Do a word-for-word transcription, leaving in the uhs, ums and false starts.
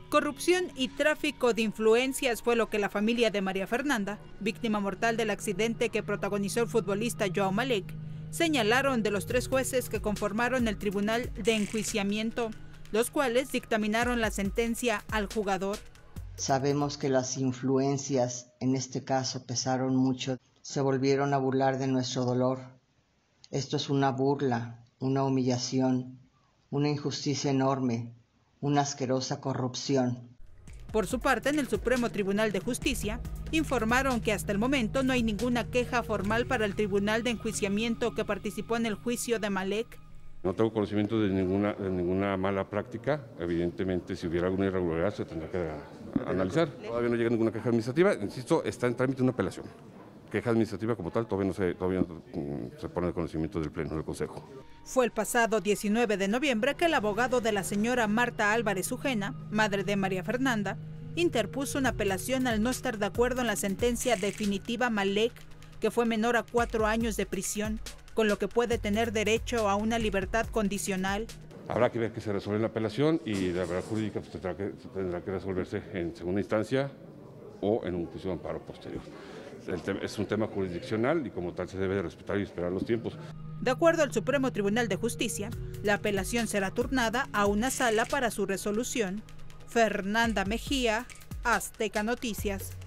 Corrupción y tráfico de influencias fue lo que la familia de María Fernanda, víctima mortal del accidente que protagonizó el futbolista Joao Malek, señalaron de los tres jueces que conformaron el Tribunal de Enjuiciamiento, los cuales dictaminaron la sentencia al jugador. Sabemos que las influencias en este caso pesaron mucho, se volvieron a burlar de nuestro dolor. Esto es una burla, una humillación, una injusticia enorme, una asquerosa corrupción. Por su parte, en el Supremo Tribunal de Justicia, informaron que hasta el momento no hay ninguna queja formal para el Tribunal de Enjuiciamiento que participó en el juicio de Malek. No tengo conocimiento de ninguna, de ninguna mala práctica. Evidentemente, si hubiera alguna irregularidad, se tendrá que analizar. Todavía no llega ninguna queja administrativa. Insisto, está en trámite una apelación. Queja administrativa como tal todavía no se, todavía no se pone en conocimiento del Pleno del Consejo. Fue el pasado diecinueve de noviembre que el abogado de la señora Marta Álvarez Ujena, madre de María Fernanda, interpuso una apelación al no estar de acuerdo en la sentencia definitiva Malek, que fue menor a cuatro años de prisión, con lo que puede tener derecho a una libertad condicional. Habrá que ver que se resuelve la apelación y la verdad jurídica pues, tendrá, que, tendrá que resolverse en segunda instancia o en un juicio de amparo posterior. El tema, es un tema jurisdiccional y como tal se debe de respetar y esperar los tiempos. De acuerdo al Supremo Tribunal de Justicia, la apelación será turnada a una sala para su resolución. Fernanda Mejía, Azteca Noticias.